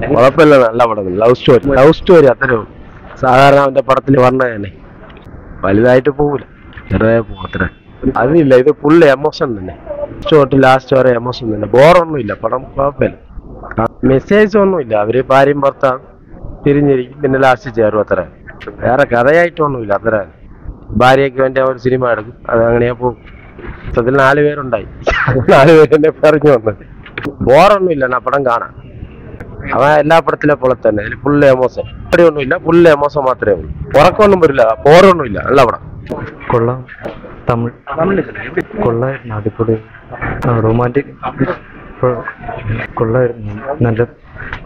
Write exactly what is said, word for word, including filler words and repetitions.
കുഴപ്പമില്ല, നല്ല പടം. ലവ് സ്റ്റോറി ലവ് സ്റ്റോറി അത്രയും സാധാരണ അവന്റെ പടത്തിൽ പറഞ്ഞ തന്നെ വലുതായിട്ട് പോകൂല, ചെറുതായി പോകും അത്ര. അതില്ല, ഇത് ഫുള്ള് എമോഷൻ തന്നെ. തൊട്ട് ലാസ്റ്റ് വരെ എമോഷൻ തന്നെ. ബോറൊന്നും ഇല്ല പടം, കുഴപ്പമില്ല. മെസ്സേജ് ഒന്നുമില്ല. അവര് ഭാര്യയും ഭർത്താവ് തിരിഞ്ഞിരിക്കും, പിന്നെ ലാസ്റ്റ് ചേരും അത്ര. വേറെ കഥയായിട്ടൊന്നുമില്ല അത്ര. ഭാര്യയ്ക്ക് വേണ്ടി അവർ സിനിമ എടുക്കും, അത് അങ്ങനെയാ പോകും. അതിൽ നാല് പേരുണ്ടായി, നാല് പേരെന്നെ പറഞ്ഞു വന്നത്. ബോറൊന്നുമില്ല ആ പടം കാണാൻ. അവൻ എല്ലാ പടത്തിലെ പോലെ തന്നെ അതിൽ ഫുള്ള് എമോഷൻ. ഒന്നുമില്ല, ഫുള്ള് എമോഷൻ മാത്രമേ ഉള്ളൂ. ഉറക്കമൊന്നും വരില്ല, ബോറൊന്നുമില്ല, നല്ല പടം. കൊള്ളാം. തമിഴ് കൊള്ളായിരുന്നു, അടിപൊളി റൊമാൻറ്റിക് കൊള്ളായിരുന്നു. നല്ല